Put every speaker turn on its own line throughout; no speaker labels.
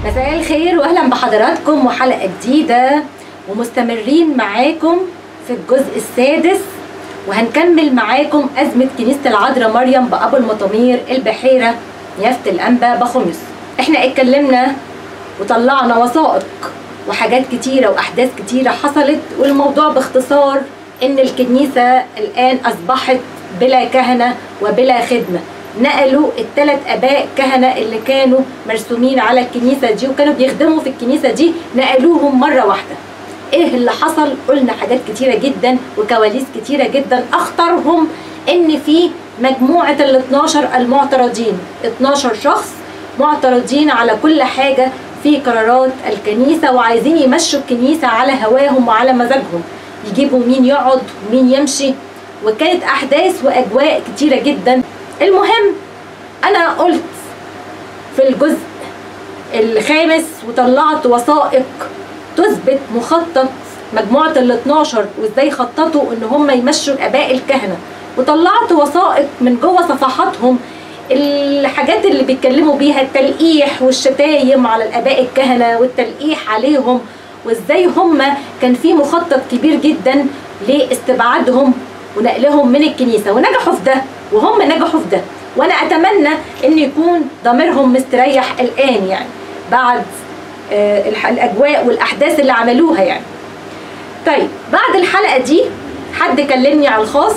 مساء الخير واهلا بحضراتكم وحلقه جديده ومستمرين معاكم في الجزء السادس، وهنكمل معاكم ازمه كنيسه العذراء مريم بابو المطامير البحيره يافت الانبا بخمس. احنا اتكلمنا وطلعنا وثائق وحاجات كتيره واحداث كتيره حصلت، والموضوع باختصار ان الكنيسه الان اصبحت بلا كهنه وبلا خدمه. نقلوا الثلاث اباء كهنه اللي كانوا مرسومين على الكنيسه دي وكانوا بيخدموا في الكنيسه دي، نقلوهم مره واحده. ايه اللي حصل؟ قلنا حاجات كتيره جدا وكواليس كتيره جدا، اخطرهم ان في مجموعه ال 12 المعترضين، 12 شخص معترضين على كل حاجه في قرارات الكنيسه وعايزين يمشوا الكنيسه على هواهم وعلى مزاجهم، يجيبوا مين يقعد ومين يمشي، وكانت احداث واجواء كتيره جدا. المهم انا قلت في الجزء الخامس وطلعت وثائق تثبت مخطط مجموعه ال 12 وازاي خططوا ان هم يمشوا الاباء الكهنه، وطلعت وثائق من جوه صفحاتهم الحاجات اللي بيتكلموا بيها، التلقيح والشتايم على الاباء الكهنه والتلقيح عليهم، وازاي هم كان في مخطط كبير جدا لاستبعادهم ونقلهم من الكنيسه، ونجحوا في ده وهم نجحوا في ده. وانا اتمنى ان يكون ضميرهم مستريح الان، يعني بعد الاجواء والاحداث اللي عملوها يعني. طيب بعد الحلقه دي حد كلمني على الخاص،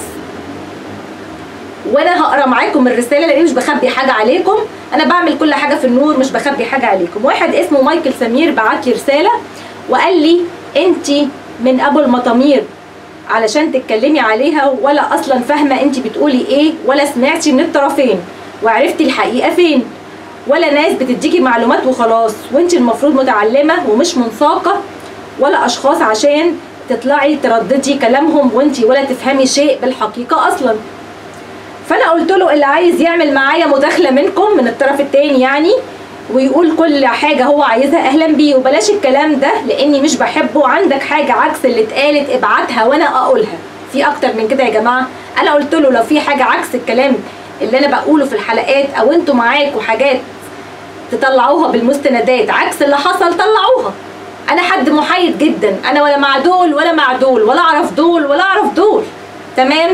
وانا هقرا معاكم الرساله لاني مش بخبي حاجه عليكم، انا بعمل كل حاجه في النور، مش بخبي حاجه عليكم. واحد اسمه مايكل سمير بعت لي رساله وقال لي انت من ابو المطامير علشان تتكلمي عليها، ولا اصلا فاهمه انت بتقولي ايه، ولا سمعتي من الطرفين وعرفتي الحقيقه فين، ولا ناس بتديكي معلومات وخلاص، وانت المفروض متعلمه ومش منساقه، ولا اشخاص عشان تطلعي ترددي كلامهم وانت ولا تفهمي شيء بالحقيقه اصلا. فانا قلت له اللي عايز يعمل معايا مداخله منكم من الطرف التاني يعني ويقول كل حاجه هو عايزها اهلا بيه، وبلاش الكلام ده لاني مش بحبه. عندك حاجه عكس اللي اتقالت ابعتها وانا اقولها. في اكتر من كده يا جماعه. انا قلت له لو في حاجه عكس الكلام اللي انا بقوله في الحلقات، او انتوا معاكوا حاجات تطلعوها بالمستندات عكس اللي حصل طلعوها. انا حد محايد جدا، انا ولا مع دول ولا مع دول، ولا اعرف دول ولا اعرف دول. تمام.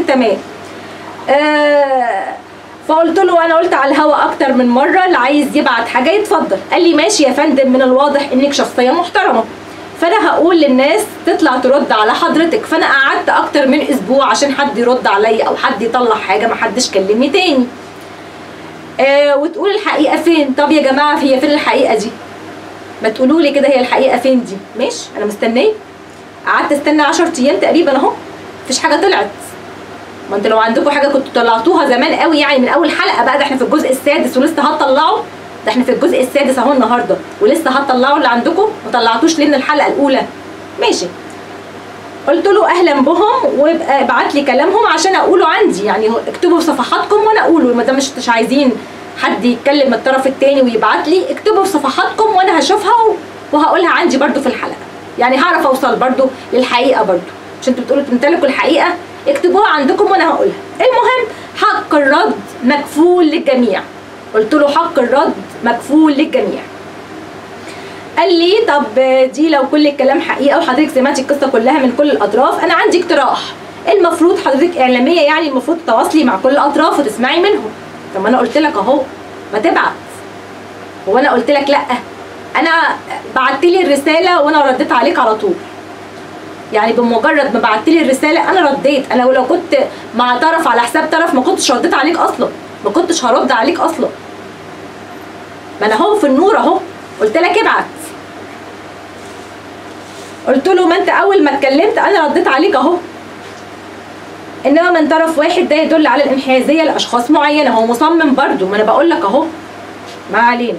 فقلت له انا قلت على الهوا اكتر من مره اللي عايز يبعت حاجه يتفضل. قال لي ماشي يا فندم، من الواضح انك شخصيه محترمه، فانا هقول للناس تطلع ترد على حضرتك. فانا قعدت اكتر من اسبوع عشان حد يرد عليا او حد يطلع حاجه، ما حدش كلمني تاني. وتقول الحقيقه فين. طب يا جماعه هي فين الحقيقه دي؟ ما تقولوا لي كده هي الحقيقه فين دي. ماشي انا مستنيه. قعدت استنى 10 ايام تقريبا اهو مفيش حاجه طلعت. ما انتوا لو عندكم حاجه كنتوا طلعتوها زمان قوي يعني من اول حلقه بقى. ده احنا في الجزء السادس ولسه هتطلعوا. ده احنا في الجزء السادس اهو النهارده ولسه هتطلعوا اللي عندكم. ما طلعتوش ليه من الحلقه الاولى؟ ماشي. قلت له اهلا بهم ويبقى ابعت لي كلامهم عشان اقوله عندي، يعني اكتبوا في صفحاتكم وانا اقوله. ما دام مش عايزين حد يتكلم من الطرف الثاني ويبعت لي، اكتبوا في صفحاتكم وانا هشوفها وهقولها عندي برده في الحلقه، يعني هعرف اوصل برده للحقيقه برده. مش انتوا بتقولوا تمتلكوا الحقيقه؟ اكتبوها عندكم وانا هقولها. المهم حق الرد مكفول للجميع. قلت له حق الرد مكفول للجميع. قال لي طب دي لو كل الكلام حقيقه وحضرتك سمعتي القصه كلها من كل الاطراف، انا عندي اقتراح. المفروض حضرتك اعلاميه يعني المفروض تتواصلي مع كل الاطراف وتسمعي منهم. طب ما انا قلت لك اهو ما تبعت. هو انا قلت لك لا؟ انا بعت لي الرساله وانا رديت عليك على طول. يعني بمجرد ما بعت لي الرساله انا رديت. انا ولو كنت مع طرف على حساب طرف ما كنتش رديت عليك اصلا، ما كنتش هرد عليك اصلا. ما انا اهو في النور اهو قلت لك ابعت. قلت له ما انت اول ما اتكلمت انا رديت عليك اهو. انما من طرف واحد ده يدل على الانحيازيه لاشخاص معينه. هو مصمم برضو، ما انا بقول لك اهو. ما علينا.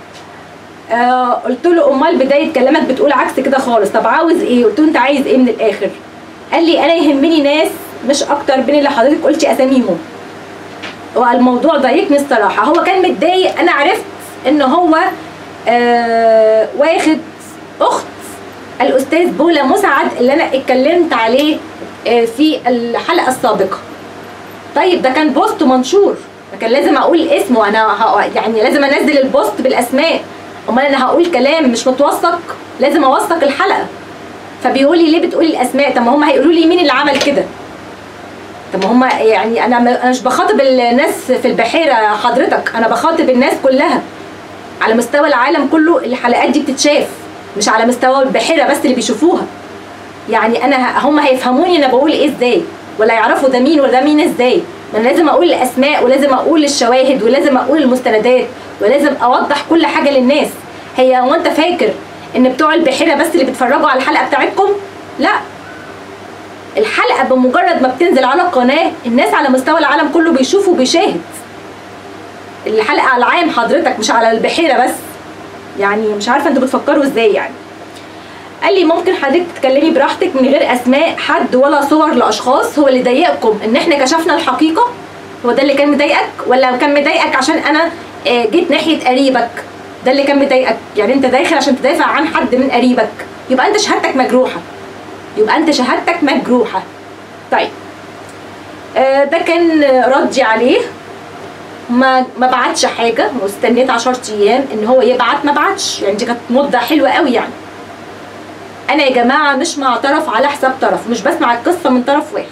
قلت له امال بدايه كلامك بتقول عكس كده خالص. طب عاوز ايه؟ قلت له انت عايز ايه من الاخر؟ قال لي انا يهمني ناس مش اكتر بين اللي حضرتك قلتي اساميهم. والموضوع ضايقني الصراحه. هو كان متضايق. انا عرفت ان هو واخد اخت الاستاذ بولا مسعد اللي انا اتكلمت عليه في الحلقه السابقه. طيب ده كان بوست منشور، كان لازم اقول اسمه. انا يعني لازم انزل البوست بالاسماء امال انا هقول كلام مش متوثق؟ لازم اوثق الحلقه. فبيقول لي ليه بتقولي الاسماء؟ طب ما هم هيقولوا لي مين اللي عمل كده. طب ما هم يعني انا مش بخاطب الناس في البحيره حضرتك، انا بخاطب الناس كلها على مستوى العالم كله. الحلقات دي بتتشاف، مش على مستوى البحيره بس اللي بيشوفوها. يعني انا هم هيفهموني انا بقول ايه ازاي، ولا يعرفوا ده مين وده مين ازاي. ما انا لازم اقول الاسماء، ولازم اقول الشواهد، ولازم اقول المستندات، ولازم اوضح كل حاجه للناس. هي هو انت فاكر ان بتوع البحيره بس اللي بيتفرجوا على الحلقه بتاعتكم؟ لا، الحلقه بمجرد ما بتنزل على القناه الناس على مستوى العالم كله بيشوفوا وبيشاهد. الحلقه على العام حضرتك، مش على البحيره بس. يعني مش عارفه انتوا بتفكروا ازاي يعني. قال لي ممكن حضرتك تتكلمي براحتك من غير اسماء حد ولا صور لاشخاص. هو اللي ضايقكم ان احنا كشفنا الحقيقه؟ هو ده اللي كان مضايقك؟ ولا كان مضايقك عشان انا جيت ناحيه قريبك؟ ده اللي كان مضايقك؟ يعني انت داخل عشان تدافع عن حد من قريبك، يبقى انت شهادتك مجروحه، يبقى انت شهادتك مجروحه. طيب ده كان ردي عليه. ما بعتش حاجه، واستنيت 10 ايام ان هو يبعت، ما بعتش. يعني دي كانت مده حلوه قوي. يعني انا يا جماعه مش مع طرف على حساب طرف، مش بسمع القصه من طرف واحد.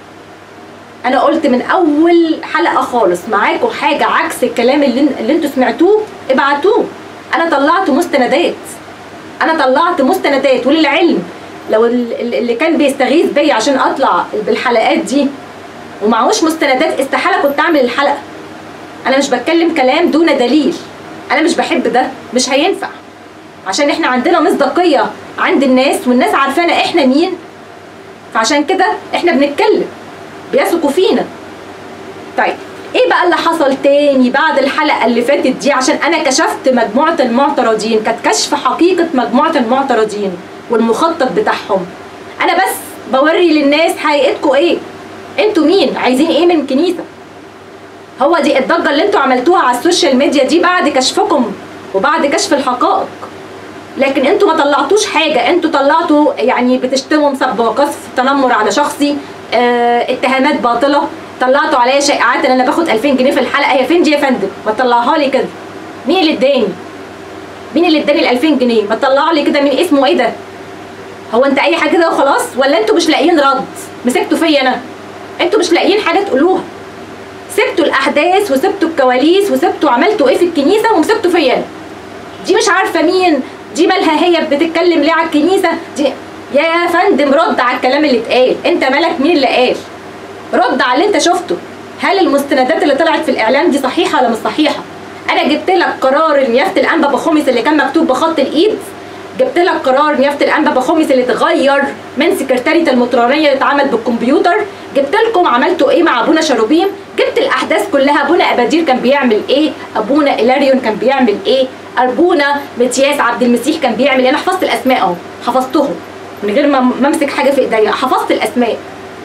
انا قلت من اول حلقه خالص معاكم حاجه عكس الكلام اللي انتوا سمعتوه ابعتوه. انا طلعت مستندات، انا طلعت مستندات. وللعلم لو اللي كان بيستغيث بيا عشان اطلع بالحلقات دي ومعهوش مستندات استحاله كنت اعمل الحلقه. انا مش بتكلم كلام دون دليل، انا مش بحب ده، مش هينفع. عشان احنا عندنا مصداقيه عند الناس، والناس عارفانا احنا مين، فعشان كده احنا بنتكلم، بيثقوا فينا. طيب ايه بقى اللي حصل تاني بعد الحلقه اللي فاتت دي؟ عشان انا كشفت مجموعه المعترضين، كانت كشف حقيقه مجموعه المعترضين والمخطط بتاعهم. انا بس بوري للناس حقيقتكم ايه، انتوا مين، عايزين ايه من كنيسه. هو دي الضجه اللي انتوا عملتوها على السوشيال ميديا دي بعد كشفكم وبعد كشف الحقائق. لكن انتوا ما طلعتوش حاجه، انتوا طلعتوا يعني بتشتموا مسب وقذف، تنمر على شخصي، اتهامات باطله، طلعتوا عليا شائعات ان انا باخد 2000 جنيه في الحلقه. هي فين دي يا فندم؟ ما تطلعها لي كده. مين اللي اداني؟ مين اللي اداني ال 2000 جنيه؟ ما تطلعوا لي كده مين اسمه، ايه ده؟ هو انت اي حاجه كده وخلاص؟ ولا انتوا مش لاقيين رد؟ مسكتوا فيا انا؟ انتوا مش لاقيين حاجه تقولوها؟ سبتوا الاحداث وسبتوا الكواليس وسبتوا عملتوا ايه في الكنيسه ومسكتوا فيا انا. دي مش عارفه مين، دي مالها هي بتتكلم ليه على الكنيسه دي؟ يا فندم رد على الكلام اللي اتقال. انت مالك مين اللي قال؟ رد على اللي انت شفته. هل المستندات اللي طلعت في الاعلام دي صحيحه ولا مش صحيحه؟ انا جبت لك قرار نيافه الانبا بخمس اللي كان مكتوب بخط الايد، جبت لك قرار نيافه الانبا بخمس اللي اتغير من سكرتاريه المطرانيه اللي اتعمل بالكمبيوتر، جبت لكم عملتوا ايه مع ابونا شروبيم، جبت الاحداث كلها. ابونا ابادير كان بيعمل ايه، ابونا إلاريون كان بيعمل ايه، ابونا متياس عبد المسيح كان بيعمل ايه. انا حفظت الاسماء اهو، حفظتهم من غير ما امسك حاجه في ايديا، حفظت الاسماء.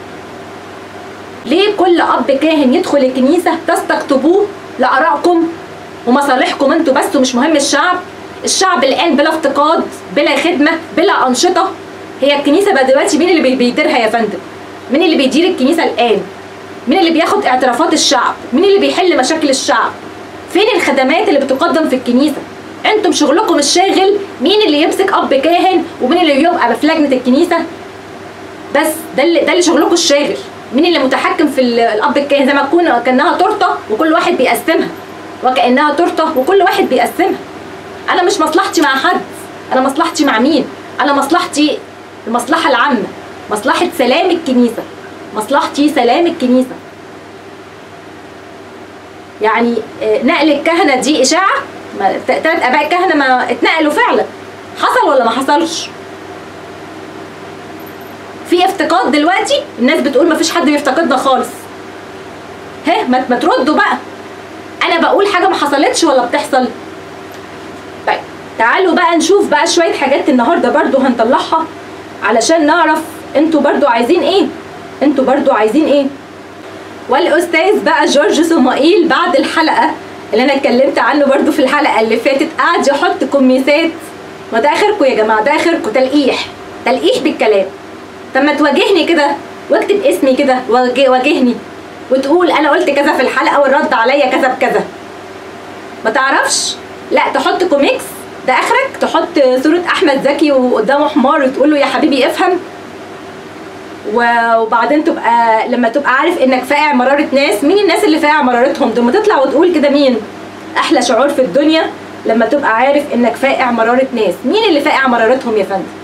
ليه كل اب كاهن يدخل الكنيسه تستقطبوه لارائكم ومصالحكم انتوا بس ومش مهم الشعب؟ الشعب الان بلا افتقاد، بلا خدمه، بلا انشطه. هي الكنيسه بقى دلوقتي مين اللي بيديرها يا فندم؟ مين اللي بيدير الكنيسه الان؟ مين اللي بياخد اعترافات الشعب؟ مين اللي بيحل مشاكل الشعب؟ فين الخدمات اللي بتقدم في الكنيسه؟ انتم شغلكم الشاغل مين اللي يمسك اب كاهن ومين اللي يبقى في لجنه الكنيسه بس. ده اللي شغلكم الشاغل. مين اللي متحكم في الاب الكاهن؟ زي ما تكون كانها تورته وكل واحد بيقسمها، وكانها تورته وكل واحد بيقسمها. انا مش مصلحتي مع حد، انا مصلحتي مع مين؟ انا مصلحتي المصلحه العامه، مصلحه سلام الكنيسه، مصلحتي سلام الكنيسه. يعني نقل الكهنه دي اشاعه، 3 اباء كهنه ما اتنقلوا فعلا، حصل ولا ما حصلش؟ في افتقاد دلوقتي، الناس بتقول ما فيش حد بيفتقدنا خالص. ما تردوا بقى. انا بقول حاجه ما حصلتش ولا بتحصل؟ طيب تعالوا بقى نشوف بقى شويه حاجات النهارده برضو هنطلعها علشان نعرف انتوا برضو عايزين ايه، انتوا برضو عايزين ايه. والاستاذ بقى جورج صمائيل بعد الحلقه اللي انا اتكلمت عنه برضو في الحلقه اللي فاتت قعد يحط كوميسات. ما ده اخركم يا جماعه، ده اخركم تلقيح بالكلام. طب ما تواجهني كده واكتب اسمي كده، واجهني وتقول انا قلت كذا في الحلقه والرد عليا كذا بكذا. ما تعرفش؟ لا تحط كوميكس ده اخرك تحط صوره احمد زكي وقدامه حمار وتقول له يا حبيبي افهم؟ وبعدين تبقى لما تبقى عارف انك فاقع مراره ناس. مين الناس اللي فاقع مرارتهم دول؟ ما تطلع وتقول كده. مين احلى شعور في الدنيا لما تبقى عارف انك فاقع مراره ناس. مين اللي فاقع مرارتهم يا فندم؟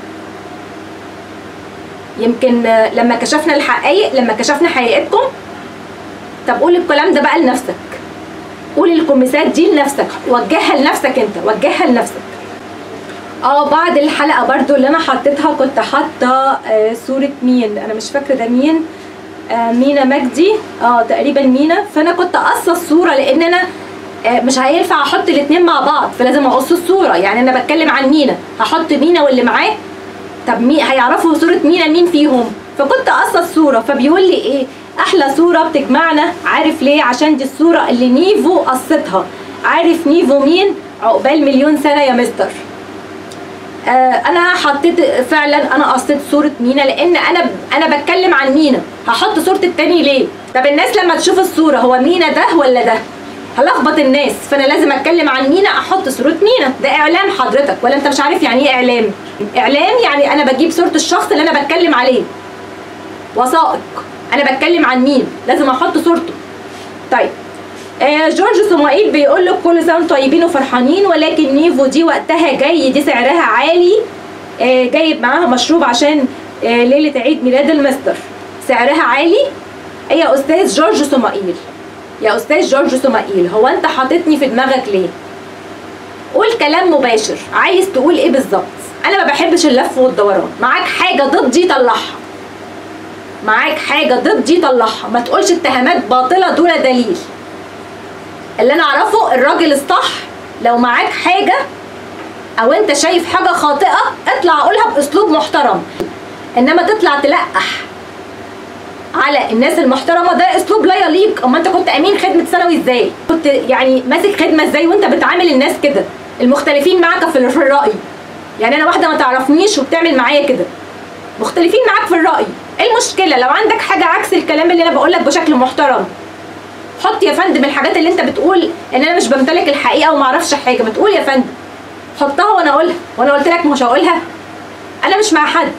يمكن لما كشفنا الحقائق، لما كشفنا حقيقتكم. طب قول الكلام ده بقى لنفسك، قول الكوميسات دي لنفسك، وجهها لنفسك انت، وجهها لنفسك. بعد الحلقه برضو اللي انا حطيتها كنت حاطه صوره مين، انا مش فاكره ده مين، مينا مجدي، تقريبا مينا. فانا كنت قصه الصوره لان انا مش هينفع احط الاثنين مع بعض، فلازم اقص الصوره. يعني انا بتكلم عن مينا، هحط مينا واللي معاه. طب مين هيعرفوا صوره مينا مين فيهم؟ فكنت قصه الصوره. فبيقول لي ايه احلى صوره بتجمعنا؟ عارف ليه؟ عشان دي الصوره اللي نيفو قصتها. عارف نيفو مين؟ عقبال مليون سنه يا مستر. انا حطيت فعلا، انا قصيت صوره مينا لان انا بتكلم عن مينا. هحط صوره التاني ليه؟ طب الناس لما تشوف الصوره هو مينا ده ولا ده؟ هلخبط الناس، فانا لازم اتكلم عن مينا احط صوره مينا. ده اعلام حضرتك، ولا انت مش عارف يعني ايه اعلام؟ اعلام يعني انا بجيب صوره الشخص اللي انا بتكلم عليه. وثائق، انا بتكلم عن مين لازم احط صورته. طيب جورج صمائيل بيقول لك كل سنه طيبين وفرحانين، ولكن نيفو دي وقتها جاي، دي سعرها عالي، جايب معاها مشروب عشان ليله عيد ميلاد المستر. سعرها عالي. يا استاذ جورج صمائيل، يا استاذ جورج صمائيل، هو انت حاططني في دماغك ليه؟ قول كلام مباشر، عايز تقول ايه بالظبط؟ انا ما بحبش اللف والدوران. معاك حاجه ضدي طلعها، معاك حاجه ضدي طلعها، ما تقولش اتهامات باطله دون دليل. اللي انا اعرفه الراجل الصح لو معاك حاجه او انت شايف حاجه خاطئه اطلع قولها باسلوب محترم، انما تطلع تلقح على الناس المحترمه ده اسلوب لا يليق. اما انت كنت امين خدمه ثانوي ازاي؟ كنت يعني ماسك خدمه ازاي وانت بتعامل الناس كده المختلفين معاك في الراي؟ يعني انا واحده ما تعرفنيش وبتعمل معايا كده، مختلفين معاك في الراي. ايه المشكله؟ لو عندك حاجه عكس الكلام اللي انا بقول لك بشكل محترم حط يا فندم. الحاجات اللي انت بتقول ان انا مش بمتلك الحقيقه وما اعرفش حاجه، ما تقول يا فندم، حطها وانا اقولها. وانا قلت لك مش هقولها؟ انا مش مع حد.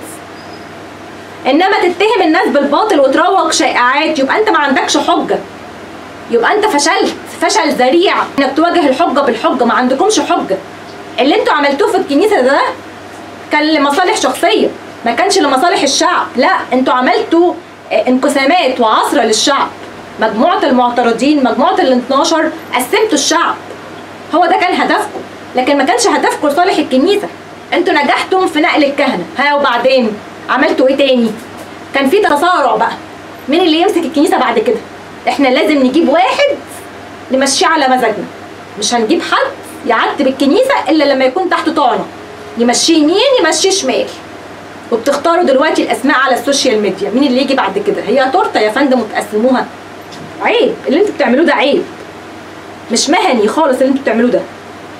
انما تتهم الناس بالباطل وتروج شائعات يبقى انت ما عندكش حجه، يبقى انت فشلت فشل ذريع انك تواجه الحجه بالحجه. ما عندكمش حجه. اللي انتوا عملتوه في الكنيسه ده كان لمصالح شخصيه، ما كانش لمصالح الشعب. لا، انتوا عملتوا انقسامات وعصره للشعب. مجموعه المعترضين، مجموعه ال 12 قسمتوا الشعب. هو ده كان هدفكم، لكن ما كانش هدفكم لصالح الكنيسه. انتوا نجحتم في نقل الكهنه، وبعدين عملتوا ايه تاني؟ كان في تصارع بقى مين اللي يمسك الكنيسه بعد كده. احنا لازم نجيب واحد نمشيه على مزاجنا، مش هنجيب حد يعتب الكنيسه الا لما يكون تحت طعنه، يمشيه يمين يمشيه شمال. وبتختاروا دلوقتي الاسماء على السوشيال ميديا، مين اللي يجي بعد كده؟ هي تورته يا فندم وتقسموها. عيب اللي انتوا بتعملوه ده، عيب، مش مهني خالص اللي انتوا بتعملوه ده.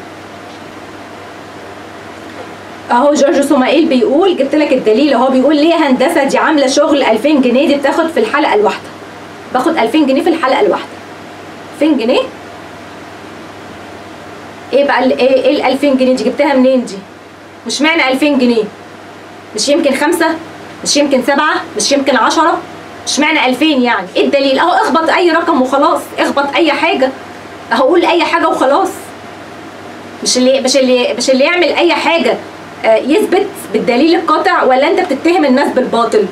اهو جورج صمائيل بيقول، جبت لك الدليل اهو، بيقول ليه هندسه دي عامله شغل 2000 جنيه، دي بتاخد في الحلقه الواحده، باخد 2000 جنيه في الحلقه الواحده. 2000 جنيه؟ ايه بقى ايه ال 2000 جنيه دي؟ جبتها منين دي؟ مش معنى 2000 جنيه؟ مش يمكن 5؟ مش يمكن 7؟ مش يمكن 10؟ مش معنى 2000 يعني؟ ايه الدليل؟ اهو اخبط اي رقم وخلاص، اخبط اي حاجه، اهو قول اي حاجه وخلاص. مش اللي يعمل اي حاجه يثبت بالدليل القاطع، ولا انت بتتهم الناس بالباطل؟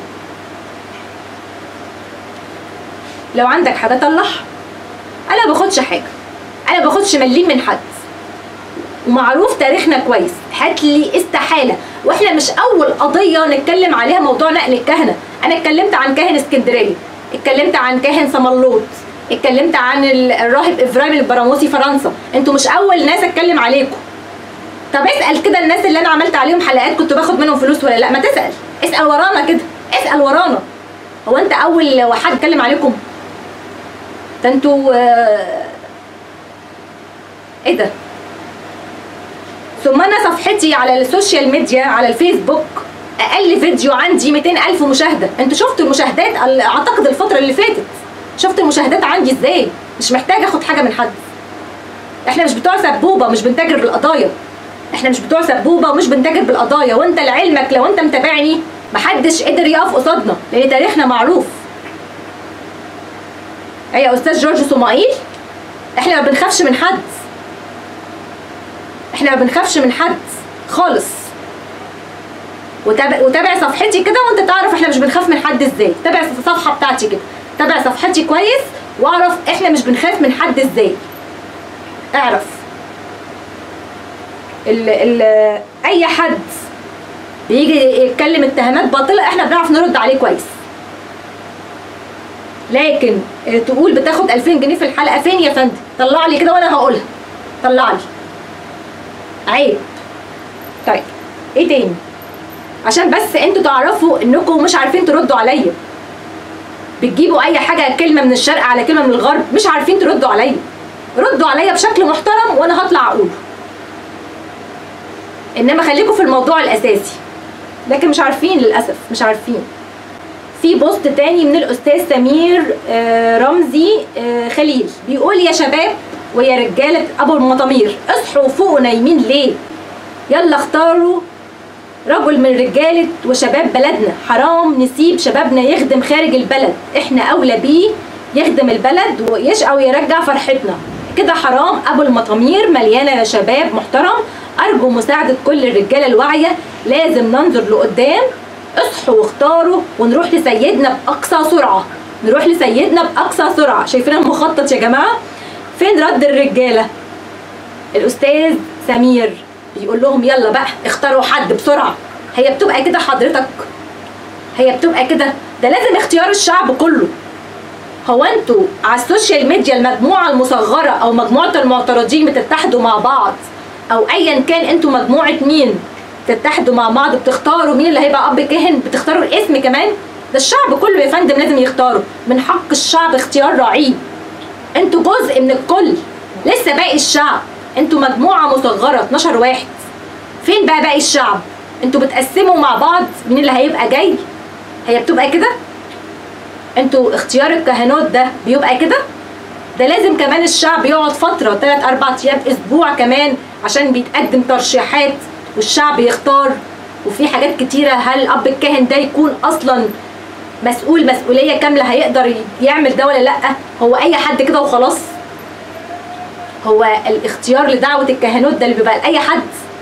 لو عندك حاجه طلعها. انا ما باخدش حاجه، انا ما باخدش مليم من حد، ومعروف تاريخنا كويس. هات لي استحاله، واحنا مش اول قضيه نتكلم عليها موضوع نقل الكهنه. انا اتكلمت عن كاهن اسكندريه، اتكلمت عن كاهن سملوط، اتكلمت عن الراهب افرايم البراموسي فرنسا. انتوا مش اول ناس اتكلم عليكم. طب اسال كده الناس اللي انا عملت عليهم حلقات كنت باخد منهم فلوس ولا لا؟ ما تسال، اسال ورانا كده، اسال ورانا. هو انت اول حد اتكلم عليكم؟ ده انتوا ايه ده؟ ثم انا صفحتي على السوشيال ميديا على الفيسبوك اقل فيديو عندي 200,000 مشاهده. انتوا شفتوا المشاهدات اعتقد الفتره اللي فاتت، شفتوا المشاهدات عندي ازاي؟ مش محتاجه اخد حاجه من حد. احنا مش بتوع سبوبه، مش بنتاجر بالقضايا. احنا مش بتوع سبوبه ومش بنتاجر بالقضايا. وانت لعلمك لو انت متابعني محدش قدر يقف قصادنا لان تاريخنا معروف. ايه يا استاذ جورج صمائيل، احنا ما بنخافش من حد، احنا ما بنخافش من حد خالص. وتابع صفحتي كده وانت تعرف احنا مش بنخاف من حد ازاي. تابع الصفحه بتاعتي كده، تابع صفحتي كويس واعرف احنا مش بنخاف من حد ازاي. اعرف اي حد بيجي يتكلم اتهامات باطله احنا بنعرف نرد عليه كويس. لكن تقول بتاخد 2000 جنيه في الحلقه، فين يا فندم؟ طلع لي كده وانا هقولها، طلع لي. عيب. طيب ايه تاني؟ عشان بس انتوا تعرفوا انكم مش عارفين تردوا عليا. بتجيبوا اي حاجه، كلمه من الشرق على كلمه من الغرب، مش عارفين تردوا عليا. ردوا عليا بشكل محترم وانا هطلع اقوله. انما خليكم في الموضوع الاساسي. لكن مش عارفين للاسف، مش عارفين. في بوست تاني من الاستاذ سمير رمزي خليل بيقول يا شباب ويا رجاله ابو المطامير اصحوا وفوقوا نايمين ليه؟ يلا اختاروا رجل من رجاله وشباب بلدنا. حرام نسيب شبابنا يخدم خارج البلد، احنا اولى بيه يخدم البلد ويشقى ويرجع فرحتنا. كده حرام. ابو المطامير مليانه شباب محترم. ارجو مساعده كل الرجاله الواعيه، لازم ننظر لقدام. اصحوا واختاروا ونروح لسيدنا باقصى سرعه، نروح لسيدنا باقصى سرعه. شايفين المخطط يا جماعه؟ فين رد الرجاله؟ الاستاذ سمير بيقول لهم يلا بقى اختاروا حد بسرعه. هي بتبقى كده حضرتك؟ هي بتبقى كده؟ ده لازم اختيار الشعب كله. هو انتوا على السوشيال ميديا المجموعه المصغره او مجموعه المعترضين بتتحدوا مع بعض او ايا كان انتوا مجموعه مين تتحدوا مع بعض بتختاروا مين اللي هيبقى اب كاهن؟ بتختاروا الاسم كمان؟ ده الشعب كله يا فندم لازم يختاروا. من حق الشعب اختيار رعيل. انتوا جزء من الكل، لسه باقي الشعب. انتوا مجموعه مصغره 12 واحد. فين بقى باقي الشعب؟ انتوا بتقسموا مع بعض مين اللي هيبقى جاي؟ هي بتبقى كده؟ انتوا اختيار الكهنوت ده بيبقى كده؟ ده لازم كمان الشعب يقعد فتره 3-4 ايام اسبوع كمان عشان بيتقدم ترشيحات والشعب يختار. وفي حاجات كتيره. هل اب الكاهن ده يكون اصلا مسؤول مسؤوليه كامله هيقدر يعمل ده ولا لا؟ هو اي حد كده وخلاص؟ هو الاختيار لدعوه الكهنوت ده اللي بيبقى لاي حد؟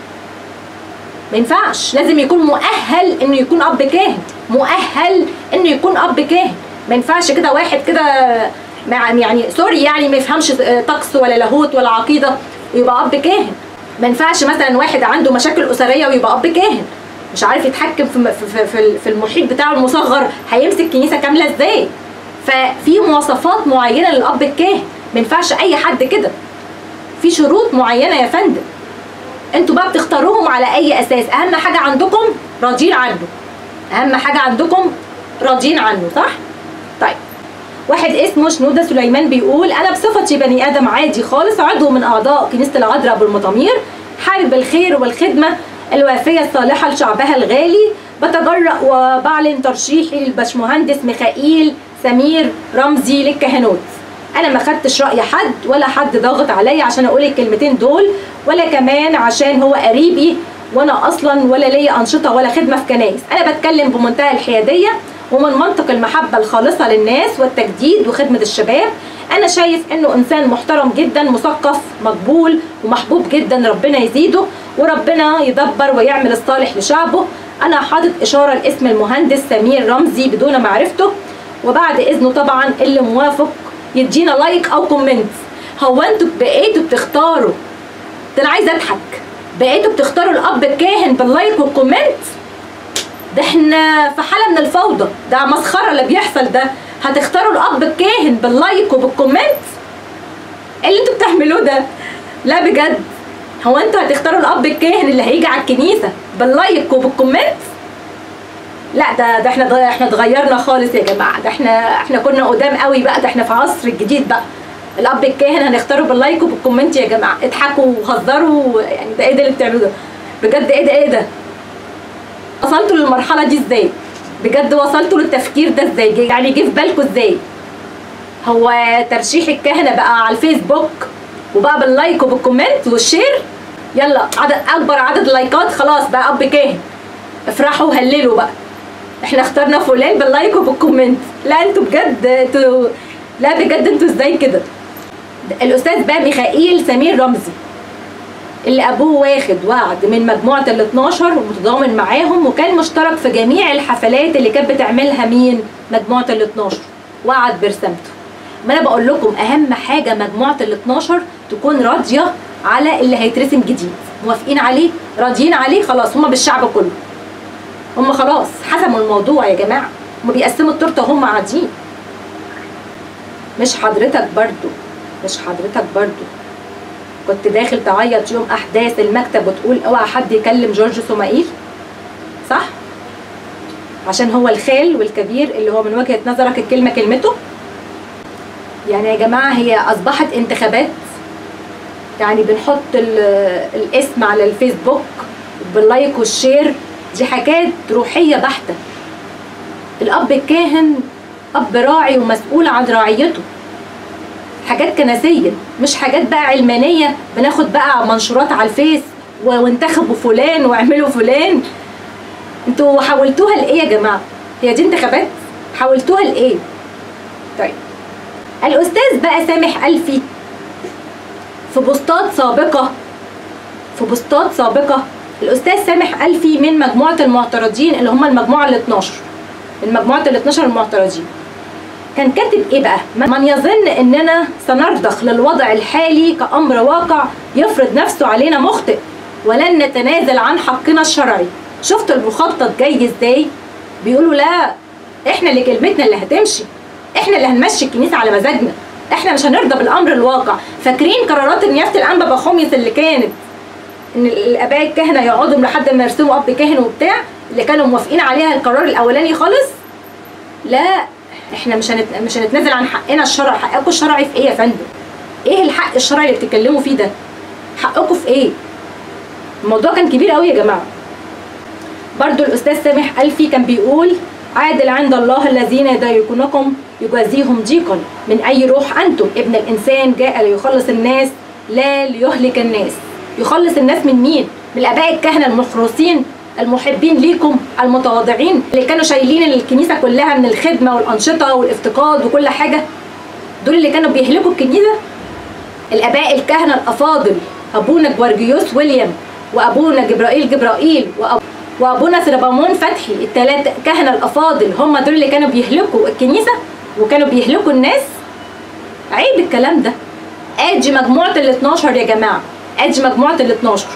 ما ينفعش. لازم يكون مؤهل انه يكون اب كاهن، مؤهل انه يكون اب كاهن. ما ينفعش كده واحد كده يعني سوري يعني ما يفهمش طقس ولا لاهوت ولا عقيده ويبقى اب كاهن. ما ينفعش مثلا واحد عنده مشاكل اسريه ويبقى اب كاهن. مش عارف يتحكم في المحيط بتاعه المصغر، هيمسك كنيسه كامله ازاي؟ ففي مواصفات معينه للاب الكاهن، ما ينفعش اي حد كده. في شروط معينه يا فندم. انتوا بقى بتختاروهم على اي اساس؟ اهم حاجه عندكم راضيين عنه. اهم حاجه عندكم راضيين عنه، صح؟ طيب واحد اسمه شنودة سليمان بيقول انا بصفتي بني ادم عادي خالص، عضو من اعضاء كنيسه العذراء ابو المطامير، حابب الخير والخدمه الوافيه الصالحه لشعبها الغالي، بتجرأ وبعلن ترشيحي للباشمهندس ميخائيل سمير رمزي للكهنوت. انا ما خدتش راي حد ولا حد ضاغط عليا عشان اقول الكلمتين دول، ولا كمان عشان هو قريبي وانا اصلا ولا ليا انشطه ولا خدمه في كنايس. انا بتكلم بمنتهى الحياديه ومن منطق المحبه الخالصه للناس والتجديد وخدمه الشباب. انا شايف انه انسان محترم جدا، مثقف، مقبول ومحبوب جدا، ربنا يزيده وربنا يدبر ويعمل الصالح لشعبه. انا حاطط اشاره لاسم المهندس سمير رمزي بدون معرفته، وبعد اذنه طبعا اللي موافق يدينا لايك او كومنت. هو انتوا بقيتوا بتختاروا، ده انا عايزه اضحك، بقيتوا بتختاروا الاب الكاهن باللايك والكومنت؟ ده احنا في حاله من الفوضى، ده مسخره اللي بيحصل ده. هتختاروا الاب الكاهن باللايك وبالكومنت؟ اللي انتوا بتعملوه ده لا بجد. هو انتوا هتختاروا الاب الكاهن اللي هيجي على الكنيسه باللايك وبالكومنت؟ لا ده احنا اتغيرنا خالص يا جماعه. ده احنا كنا قدام قوي بقى، ده احنا في عصر الجديد بقى. الاب الكاهن هنختاره باللايك وبالكومنت يا جماعه؟ اضحكوا وهزروا يعني. ده ايه ده اللي بتعملوه ده بجد؟ ايه ده وصلتوا للمرحله دي ازاي بجد؟ وصلتوا للتفكير ده ازاي يعني؟ جه في بالكم ازاي؟ هو ترشيح الكهنه بقى على الفيسبوك وبقى باللايك وبالكومنت والشير؟ يلا اكبر عدد لايكات، خلاص بقى اب كاهن. افرحوا وهللوا بقى، احنا اخترنا فلان باللايك وبالكومنت. لا انتوا بجد لا بجد انتوا ازاي كده؟ الاستاذ بقى ميخائيل سمير رمزي اللي ابوه واخد وعد من مجموعه ال 12 ومتضامن معاهم، وكان مشترك في جميع الحفلات اللي كانت بتعملها مين؟ مجموعه ال 12. وعد برسامته. ما انا بقول لكم اهم حاجه مجموعه ال 12 تكون راضيه على اللي هيترسم جديد، موافقين عليه، راضيين عليه، خلاص هم بالشعب كله. هم خلاص حسموا الموضوع يا جماعه، هم بيقسموا التورته وهم قاعدين. مش حضرتك برضو كنت داخل تعيط يوم احداث المكتب وتقول اوعى حد يكلم جورج سومائيل؟ صح؟ عشان هو الخال والكبير اللي هو من وجهة نظرك الكلمة كلمته؟ يعني يا جماعة هي اصبحت انتخابات، يعني بنحط الاسم على الفيسبوك باللايك والشير، دي حاجات روحية بحتة. الاب الكاهن اب راعي ومسؤول عن رعيته، حاجات كنسيه مش حاجات بقى علمانيه بناخد بقى منشورات على الفيس وانتخبوا فلان واعملوا فلان. انتوا حولتوها لايه يا جماعه؟ هي دي انتخابات؟ حولتوها لايه؟ طيب الاستاذ بقى سامح ألفي في بوستات سابقه الاستاذ سامح ألفي من مجموعه المعترضين اللي هم المجموعه ال 12، من مجموعه ال 12 المعترضين، كان كاتب ايه بقى؟ من يظن اننا سنرضخ للوضع الحالي كامر واقع يفرض نفسه علينا مخطئ ولن نتنازل عن حقنا الشرعي. شفتوا المخطط جاي ازاي؟ بيقولوا لا، احنا اللي كلمتنا اللي هتمشي، احنا اللي هنمشي الكنيسه على مزاجنا، احنا مش هنرضى بالامر الواقع. فاكرين قرارات نيافه الانبا بخوميس اللي كانت ان الاباء الكهنه يقعدوا لحد ما يرسموا اب كاهن وبتاع، اللي كانوا موافقين عليها القرار الاولاني خالص؟ لا، احنا مش هنتنازل عن حقنا الشرعي. حقكم الشرعي في ايه يا فندم؟ ايه الحق الشرعي اللي بتتكلموا فيه ده؟ حقكم في ايه؟ الموضوع كان كبير قوي يا جماعه. برضو الاستاذ سامح ألفي كان بيقول عادل عند الله الذين يضايقونكم يجازيهم ضيقا من اي روح انتم، ابن الانسان جاء ليخلص الناس لا ليهلك الناس. يخلص الناس من مين؟ من الاباء الكهنه المخلصين المحبين ليكم المتواضعين اللي كانوا شايلين الكنيسه كلها من الخدمه والانشطه والافتقاد وكل حاجه. دول اللي كانوا بيهلكوا الكنيسه. الاباء الكهنه الافاضل ابونا جوارجيوس ويليام وابونا جبرائيل وابونا سربامون فتحي، الثلاثه كهنه الافاضل هم دول اللي كانوا بيهلكوا الكنيسه وكانوا بيهلكوا الناس. عيب الكلام ده. ادي مجموعه ال 12 يا جماعه، ادي مجموعه ال 12.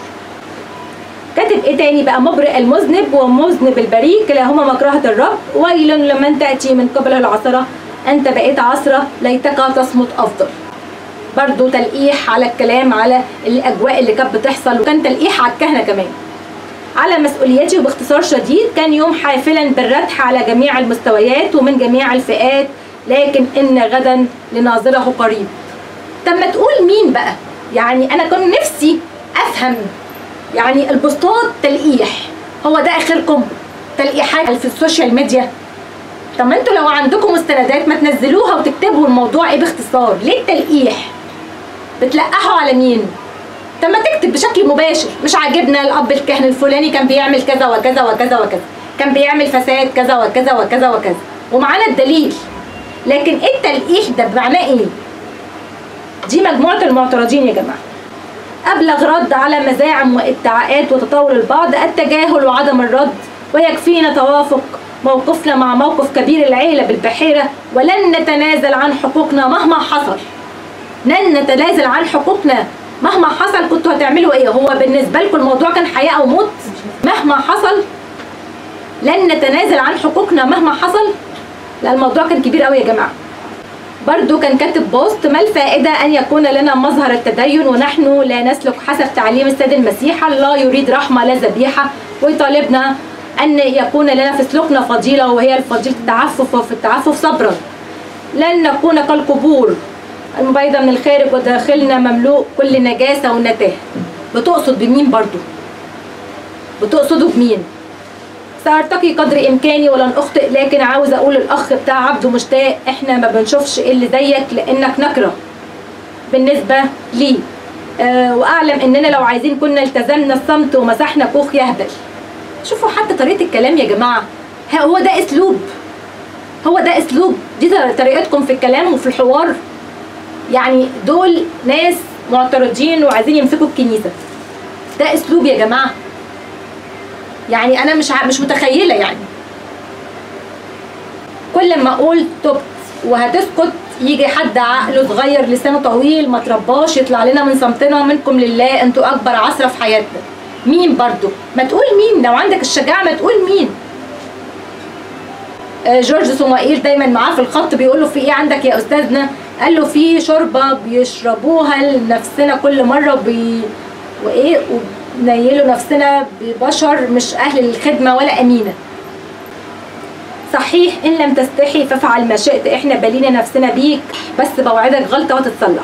كاتب ايه تاني بقى؟ مبرئ المذنب ومذنب البريء كلاهما مكرهة الرب، ويل لمن تأتي من قبل العثرة، أنت بقيت عثرة ليتك تصمت أفضل. برضو تلقيح على الكلام على الأجواء اللي كانت بتحصل، وكان تلقيح على الكهنة كمان. على مسؤوليتي وباختصار شديد كان يوم حافلا بالردح على جميع المستويات ومن جميع الفئات، لكن إن غدا لناظره قريب. طب ما تقول مين بقى؟ يعني أنا كان نفسي أفهم، يعني البوستات تلقيح، هو ده اخركم؟ تلقيحات في السوشيال ميديا؟ طب ما انتوا لو عندكم مستندات ما تنزلوها وتكتبوا الموضوع ايه باختصار. ليه التلقيح؟ بتلقحوا على مين؟ طب ما تكتب بشكل مباشر، مش عاجبنا الاب الكاهن الفلاني كان بيعمل كذا وكذا وكذا وكذا، كان بيعمل فساد كذا وكذا وكذا وكذا، ومعانا الدليل. لكن ايه التلقيح ده؟ بمعناه ايه؟ دي مجموعه المعترضين يا جماعه. أبلغ رد على مزاعم وادعاءات وتطور البعض التجاهل وعدم الرد، ويكفينا توافق موقفنا مع موقف كبير العيلة بالبحيرة، ولن نتنازل عن حقوقنا مهما حصل. لن نتنازل عن حقوقنا مهما حصل. كنتوا هتعملوا ايه؟ هو بالنسبة لكم الموضوع كان حياة أو موت؟ مهما حصل لن نتنازل عن حقوقنا مهما حصل. لا، الموضوع كان كبير قوي يا جماعة. برضو كان كاتب بوست: ما الفائدة أن يكون لنا مظهر التدين ونحن لا نسلك حسب تعليم السيد المسيح؟ الله يريد رحمة لا ذبيحة، ويطالبنا أن يكون لنا في سلوكنا فضيلة، وهي فضيلة التعفف، وفي التعفف صبرا. لن نكون كالقبور المبيضة من الخارج وداخلنا مملوء كل نجاسة ونتاه. بتقصد بمين برضو؟ بتقصدوا بمين؟ سأرتقي قدر إمكاني ولن أخطئ، لكن عاوز أقول الأخ بتاع عبده مشتاق، إحنا ما بنشوفش اللي زيك لأنك نكرة بالنسبة لي. واعلم اننا لو عايزين كنا التزمنا الصمت ومسحنا كوخ يهبل. شوفوا حتى طريقه الكلام يا جماعه، هو ده اسلوب، هو ده اسلوب، دي طريقتكم في الكلام وفي الحوار. يعني دول ناس معترضين وعايزين يمسكوا الكنيسه، ده اسلوب يا جماعه؟ يعني انا مش متخيله. يعني كل ما اقول تبت وهتسكت يجي حد عقله صغير لسانه طويل ما ترباش يطلع لنا من صمتنا منكم لله انتوا اكبر عثره في حياتنا. مين برضو؟ ما تقول مين لو عندك الشجاعه، ما تقول مين. جورج صمائيل دايما معاه في الخط بيقول له في ايه عندك يا استاذنا؟ قال له في شوربه بيشربوها لنفسنا كل مره وايه وبنيلوا نفسنا ببشر مش اهل للخدمه ولا امينه. صحيح ان لم تستحي فافعل ما شئت، احنا بالينا نفسنا بيك، بس بوعدك غلطه وتتصلح.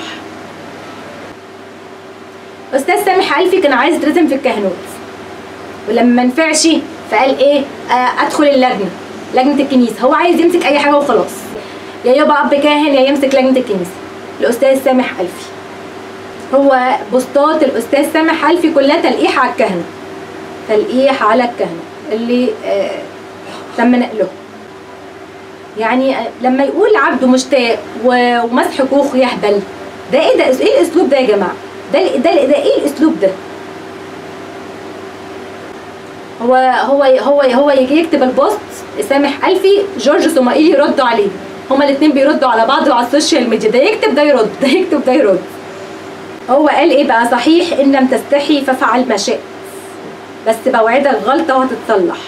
استاذ سامح ألفي كان عايز يترسم في الكهنوت ولما ما نفعش فقال ايه؟ ادخل لجنه الكنيسه. هو عايز يمسك اي حاجه وخلاص، يا يبقى اب كاهن يا يمسك لجنه الكنيسه. الاستاذ سامح ألفي، هو بوستات الاستاذ سامح ألفي كلها تلقيح على الكهنه، تلقيح على الكهنه اللي تم نقله. يعني لما يقول عبده مشتاق ومسح كوخ يهبل، ده ايه ده؟ ايه الاسلوب ده يا جماعه؟ ده ايه الاسلوب ده؟ هو يكتب البوست سامح ألفي، جورج صمائيل يرد عليه، هما الاثنين بيردوا على بعض وعلى السوشيال ميديا، ده يكتب ده يرد، ده يكتب ده يرد. هو قال ايه بقى؟ صحيح ان لم تستحي فافعل ما شئت، بس بوعدك غلطه وهتتصلح.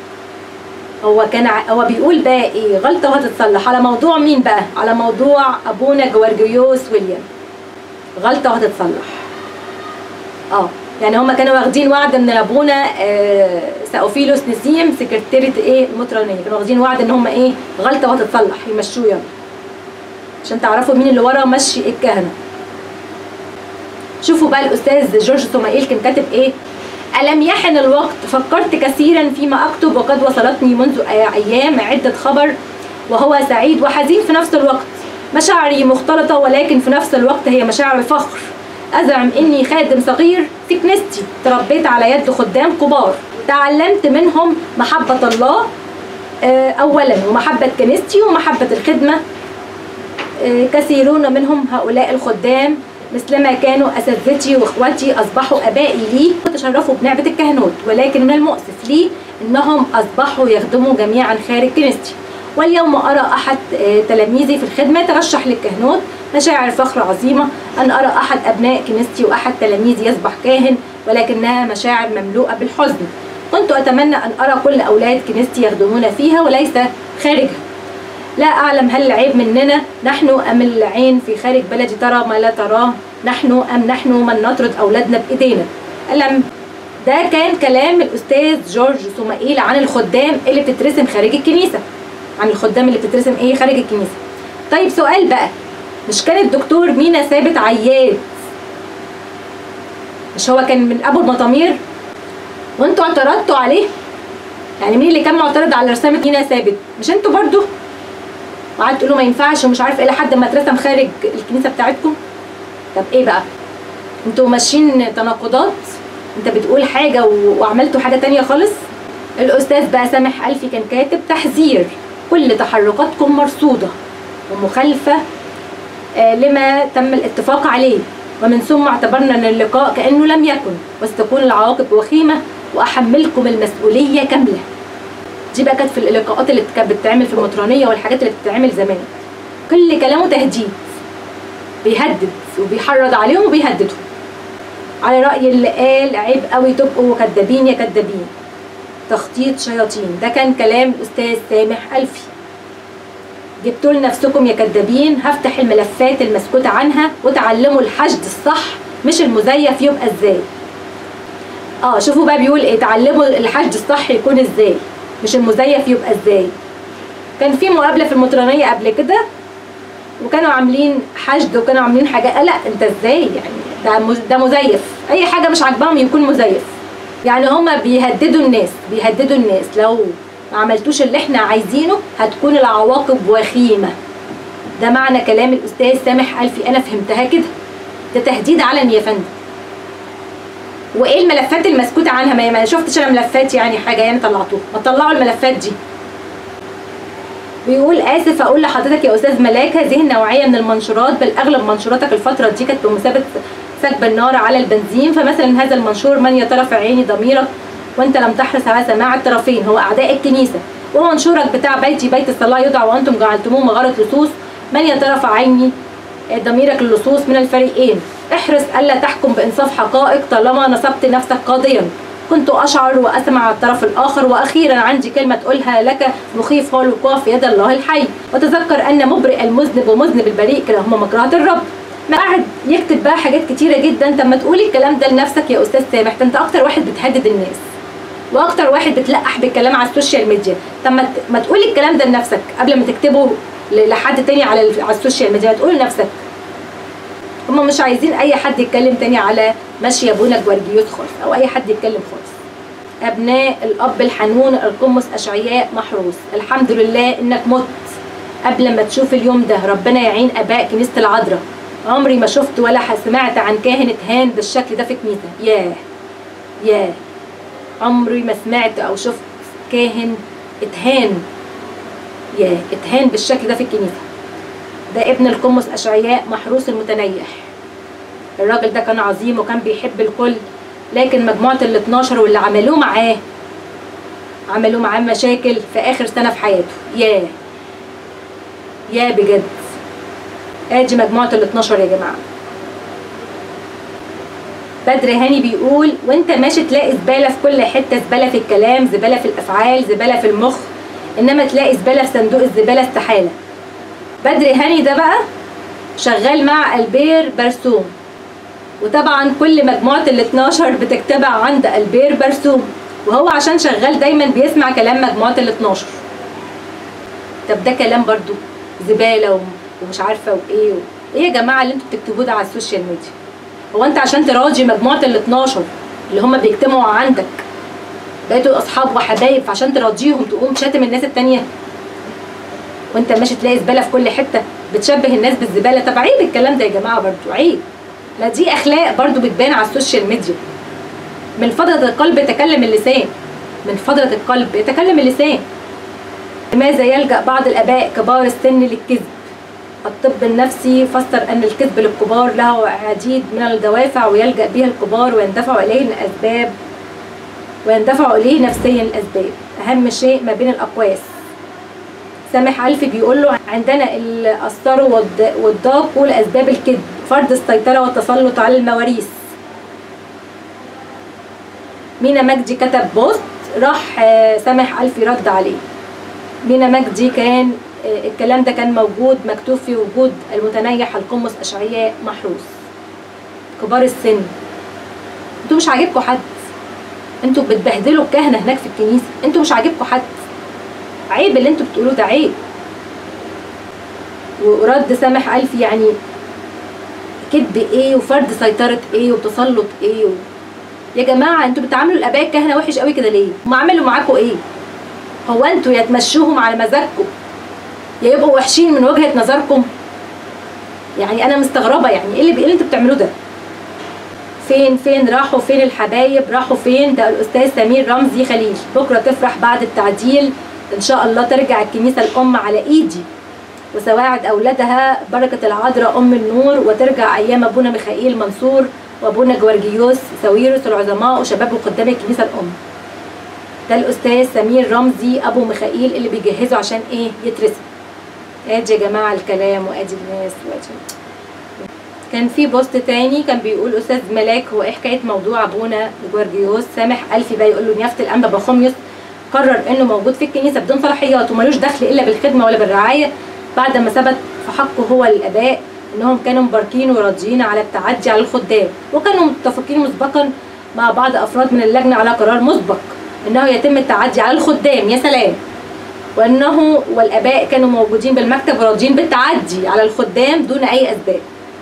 هو بيقول بقى ايه؟ غلطه وهتتصلح على موضوع مين بقى؟ على موضوع ابونا جورجيوس ويليام. غلطه وهتتصلح. يعني هما كانوا واخدين وعد من ابونا ساوفيلوس نسيم سكرتيرة ايه المطرانيه، كانوا واخدين وعد ان هما ايه؟ غلطه وهتتصلح، يمشوه يلا عشان تعرفوا مين اللي ورا مشي الكهنه. شوفوا بقى الاستاذ جورج صمائيل كان كاتب ايه؟ ألم يحن الوقت فكرت كثيرا فيما أكتب وقد وصلتني منذ أيام عدة خبر وهو سعيد وحزين في نفس الوقت. مشاعري مختلطة ولكن في نفس الوقت هي مشاعر فخر. أزعم إني خادم صغير في كنيستي، تربيت على يد خدام كبار، تعلمت منهم محبة الله أولا ومحبة كنيستي ومحبة الخدمة. كثيرون منهم هؤلاء الخدام مثلما كانوا أساتذتي وإخوتي أصبحوا أبائي لي وتشرفوا بنعمة الكهنوت، ولكن من المؤسف لي أنهم أصبحوا يخدموا جميعا خارج كنيستي. واليوم أرى أحد تلاميذي في الخدمة ترشح للكهنوت، مشاعر فخر عظيمة أن أرى أحد أبناء كنيستي وأحد تلاميذي يصبح كاهن، ولكنها مشاعر مملوءة بالحزن. كنت أتمنى أن أرى كل أولاد كنيستي يخدمون فيها وليس خارجها. لا أعلم هل العيب مننا نحن أم العين في خارج بلدي ترى ما لا تراه نحن، أم نحن من نطرد أولادنا بإيدينا. ده كان كلام الأستاذ جورج صمائيل عن الخدام اللي بتترسم خارج الكنيسة، عن الخدام اللي بتترسم إيه خارج الكنيسة. طيب سؤال بقى، مش كان الدكتور مينا ثابت عياد، مش هو كان من أبو المطامير وانتوا اعترضتوا عليه؟ يعني مين اللي كان معترض على رسامة مينا ثابت؟ مش انتوا برضو؟ وقعدت تقولوا ما ينفعش ومش عارف ايه لحد ما اترسم خارج الكنيسه بتاعتكم. طب ايه بقى؟ انتوا ماشيين تناقضات، انت بتقول حاجه وعملتوا حاجه تانية خالص. الاستاذ بقى سامح ألفي كان كاتب تحذير: كل تحركاتكم مرصوده ومخالفه لما تم الاتفاق عليه، ومن ثم اعتبرنا ان اللقاء كانه لم يكن، وستكون العواقب وخيمه واحملكم المسؤوليه كامله. دي بقى كانت في اللقاءات اللي كانت بتتعمل في المطرانيه والحاجات اللي بتتعمل زمان. كل كلامه تهديد، بيهدد وبيحرض عليهم وبيهددهم. على راي اللي قال عيب قوي تبقوا كدابين يا كدابين، تخطيط شياطين. ده كان كلام الاستاذ سامح ألفي. جبتوا لنفسكم يا كدابين، هفتح الملفات المسكوت عنها وتعلموا الحشد الصح مش المزيف يبقى ازاي. شوفوا بقى بيقول ايه، تعلموا الحشد الصح يكون ازاي مش المزيف يبقى ازاي. كان في مقابله في المطرانيه قبل كده وكانوا عاملين حشد وكانوا عاملين حاجه، لا انت ازاي يعني ده مزيف، اي حاجه مش عاجباهم يكون مزيف. يعني هما بيهددوا الناس لو ما عملتوش اللي احنا عايزينه هتكون العواقب وخيمه. ده معنى كلام الاستاذ سامح ألفي، انا فهمتها كده، ده تهديد علني يا فندم. وايه الملفات المسكوت عنها؟ ما شفتش انا ملفات يعني حاجه يعني طلعتوها، ما تطلعوا الملفات دي. بيقول اسف اقول لحضرتك يا استاذ ملاك، هذه النوعيه من المنشورات بل اغلب منشوراتك الفتره دي كانت بمثابه سكب النار على البنزين، فمثلا هذا المنشور من يا ترى في عيني ضميرك وانت لم تحرص على سماع الطرفين هو اعداء الكنيسه، ومنشورك بتاع بيتي بيت الصلاه يدعى وانتم جعلتموه مغاره لصوص من يا ترى في عيني ضميرك اللصوص من الفريقين، احرص الا تحكم بانصاف حقائق طالما نصبت نفسك قاضيا، كنت اشعر واسمع الطرف الاخر، واخيرا عندي كلمه تقولها لك، مخيف هو الوقوع في يد الله الحي، وتذكر ان مبرئ المذنب ومذنب البريء كلاهما مكرهه الرب. ما قاعد يكتب بقى حاجات كتيره جدا. طب ما تقولي الكلام ده لنفسك يا استاذ سامح، ده انت اكتر واحد بتهدد الناس واكتر واحد بتلقح بالكلام على السوشيال ميديا. طب ما تقولي الكلام ده لنفسك قبل ما تكتبه لحد تاني على السوشيال ميديا. تقول لنفسك. هما مش عايزين اي حد يتكلم تاني على ماشي ابونا جوارجيوس خالص، او اي حد يتكلم خالص. ابناء الاب الحنون القمص اشعياء محروس، الحمد لله انك مت قبل ما تشوف اليوم ده. ربنا يعين اباء كنيسه العذراء. عمري ما شفت ولا سمعت عن كاهن اتهان بالشكل ده في كنيسه. ياه عمري ما سمعت او شفت كاهن اتهان بالشكل ده في الكنيسه. ده ابن القمص اشعياء محروس المتنيح. الراجل ده كان عظيم وكان بيحب الكل، لكن مجموعه ال 12 واللي عملوا معاه مشاكل في اخر سنه في حياته. يا بجد. ادي مجموعه ال 12 يا جماعه. بدر هاني بيقول وانت ماشي تلاقي زباله في كل حته، زباله في الكلام، زباله في الافعال، زباله في المخ، انما تلاقي زباله في صندوق الزباله استحاله. بدر هاني ده بقى شغال مع البير برسوم، وطبعا كل مجموعه ال 12 بتجتمع عند البير برسوم، وهو عشان شغال دايما بيسمع كلام مجموعه ال 12. طب ده كلام برضو زباله ومش عارفه وايه ايه يا جماعه اللي انتوا بتكتبوه ده على السوشيال ميديا؟ هو انت عشان تراضي مجموعه ال 12 اللي هم بيجتمعوا عندك بقيتوا اصحاب وحبايب، فعشان تراضيهم تقوم شاتم الناس التانيه؟ وانت ماشي تلاقي زباله في كل حته بتشبه الناس بالزباله. طب عيب الكلام ده يا جماعه، برضو عيب. لا دي اخلاق برضو بتبان على السوشيال ميديا. من فضله القلب يتكلم اللسان، من فضله القلب يتكلم اللسان. لماذا يلجأ بعض الاباء كبار السن للكذب؟ الطب النفسي فسر ان الكذب للكبار له عديد من الدوافع ويلجأ بها الكبار ويندفع اليه نفسيا الاسباب، اهم شيء ما بين الاقواس. سامح ألفي بيقول له عندنا الأسطر والضاق لأسباب الكذب، فرض السيطرة والتسلط على المواريث. مينا مجدي كتب بوست راح سامح ألفي رد عليه. مينا مجدي كان الكلام ده كان موجود مكتوب في وجود المتنيح القمص أشعياء محروس. كبار السن، انتوا مش عاجبكم حد، انتوا بتبهدلوا الكهنة هناك في الكنيسة، انتوا مش عاجبكم حد. عيب اللي انتوا بتقولوه ده، عيب. ورد سامح ألفي يعني كذب ايه وفرض سيطرة ايه وتسلط ايه يا جماعة انتوا بتعاملوا الاباء الكهنة وحش قوي كده ليه؟ هم عملوا معاكم ايه؟ هو انتوا يا تمشوهم على مزاجكم يا يبقوا وحشين من وجهة نظركم؟ يعني انا مستغربة، يعني ايه اللي انتوا بتعملوه ده؟ فين راحوا؟ فين الحبايب؟ راحوا فين؟ ده الاستاذ سمير رمزي خليل. بكرة تفرح بعد التعديل ان شاء الله ترجع الكنيسة الام على ايدي وسواعد اولادها بركة العذراء ام النور، وترجع ايام ابونا ميخائيل منصور وابونا جوارجيوس ساويرس العظماء وشباب وقدام الكنيسة الام. ده الاستاذ سمير رمزي ابو ميخائيل اللي بيجهزوا عشان ايه؟ يترسم. ادي يا جماعة الكلام وادي الناس وادي. كان في بوست تاني كان بيقول استاذ ملاك هو ايه حكاية موضوع ابونا جوارجيوس؟ سامح ألفي بقى يقول له نيافة الانبا بخوميوس قرر انه موجود في الكنيسه بدون صلاحيات ومالوش دخل الا بالخدمه ولا بالرعايه، بعد ما ثبت في حقه هو الاباء انهم كانوا مباركين وراضيين على التعدي على الخدام، وكانوا متفقين مسبقا مع بعض افراد من اللجنه على قرار مسبق انه يتم التعدي على الخدام. يا سلام. وانه والاباء كانوا موجودين بالمكتب وراضيين بالتعدي على الخدام دون اي اسباب.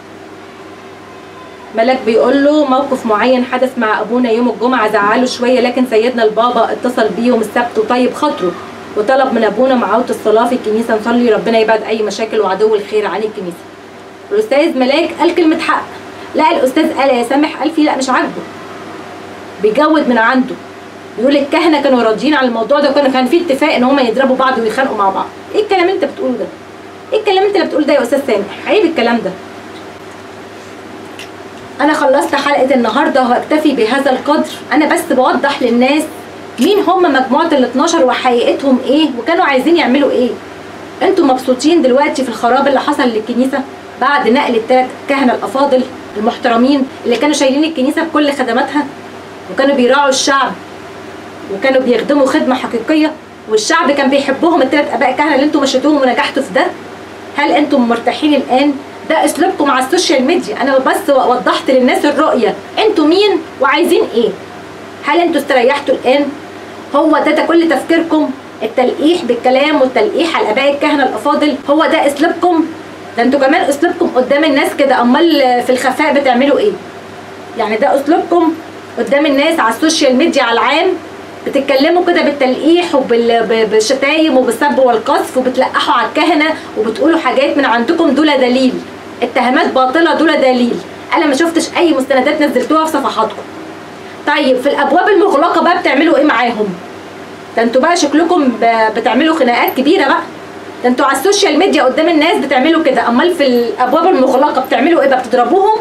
ملاك بيقول له موقف معين حدث مع ابونا يوم الجمعه زعله شويه، لكن سيدنا البابا اتصل بيه يوم السبت وطيب خاطره وطلب من ابونا معاوده الصلاه في الكنيسه، نصلي ربنا يبعد اي مشاكل وعدو الخير عن الكنيسه. الاستاذ ملاك قال كلمه حق. لا الاستاذ قال يا سامح ألفي لا مش عاجبه. بيجود من عنده. بيقول الكهنه كانوا راضيين على الموضوع ده، كان في اتفاق ان هم يضربوا بعض ويتخانقوا مع بعض. ايه الكلام اللي انت بتقوله ده؟ ايه الكلام اللي انت بتقوله ده يا استاذ سامح؟ عيب الكلام ده. انا خلصت حلقه النهارده وهكتفي بهذا القدر. انا بس بوضح للناس مين هم مجموعه ال12 وحقيقتهم ايه وكانوا عايزين يعملوا ايه. انتوا مبسوطين دلوقتي في الخراب اللي حصل للكنيسه بعد نقل ال3 كهنه الافاضل المحترمين اللي كانوا شايلين الكنيسه بكل خدماتها، وكانوا بيراعوا الشعب، وكانوا بيخدموا خدمه حقيقيه، والشعب كان بيحبهم ال3 اباء كهنه اللي انتوا مشيتوهم ونجحتوا في ده. هل انتم مرتاحين الان؟ ده اسلوبكم على السوشيال ميديا. انا بس وضحت للناس الرؤيه، انتوا مين وعايزين ايه. هل انتوا استريحتوا الان؟ هو ده كل تفكيركم؟ التلقيح بالكلام والتلقيح على الاباء الكهنه الافاضل، هو ده اسلوبكم؟ ده انتوا كمان اسلوبكم قدام الناس كده، امال في الخفاء بتعملوا ايه؟ يعني ده اسلوبكم قدام الناس على السوشيال ميديا على العام، بتتكلموا كده بالتلقيح وبالشتايم وبالسب والقذف وبتلقحوا على الكهنه وبتقولوا حاجات من عندكم دول دليل، اتهامات باطله دول دليل. انا ما شفتش اي مستندات نزلتوها في صفحاتكم. طيب في الابواب المغلقه بقى بتعملوا ايه معاهم؟ ده انتوا بقى شكلكم بتعملوا خناقات كبيره بقى. ده انتوا على السوشيال ميديا قدام الناس بتعملوا كده، امال في الابواب المغلقه بتعملوا ايه بقى؟ بتضربوهم؟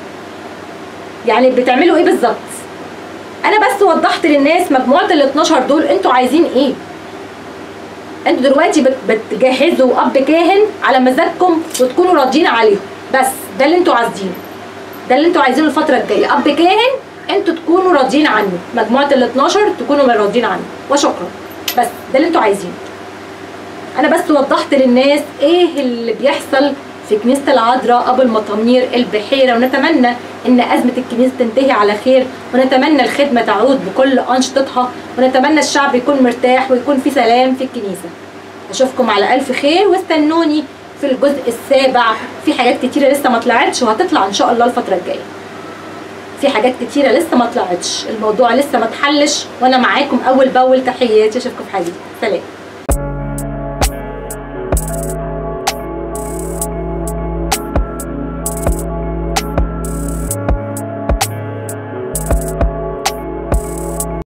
يعني بتعملوا ايه بالظبط؟ انا بس وضحت للناس مجموعه ال12 دول انتوا عايزين ايه. انتوا دلوقتي بتجهزوا اب كاهن على مزاجكم وتكونوا راضيين عليهم، بس ده اللي انتوا عايزينه، ده اللي انتوا عايزينه الفتره الجايه. اب كاهن انتوا تكونوا راضيين عنه، مجموعه ال12 تكونوا راضيين عنه وشكرا. بس ده اللي انتوا عايزينه. انا بس وضحت للناس ايه اللي بيحصل في كنيسه العذراء ابو المطامير البحيره، ونتمنى ان ازمه الكنيسه تنتهي على خير، ونتمنى الخدمه تعود بكل انشطتها، ونتمنى الشعب يكون مرتاح ويكون في سلام في الكنيسه. اشوفكم على الف خير، واستنوني في الجزء السابع. في حاجات كتيره لسه ما طلعتش وهتطلع ان شاء الله الفتره الجايه. في حاجات كتيره لسه ما طلعتش، الموضوع لسه ما اتحلش، وانا معاكم اول باول. تحياتي، اشوفكم في حاجه. سلام.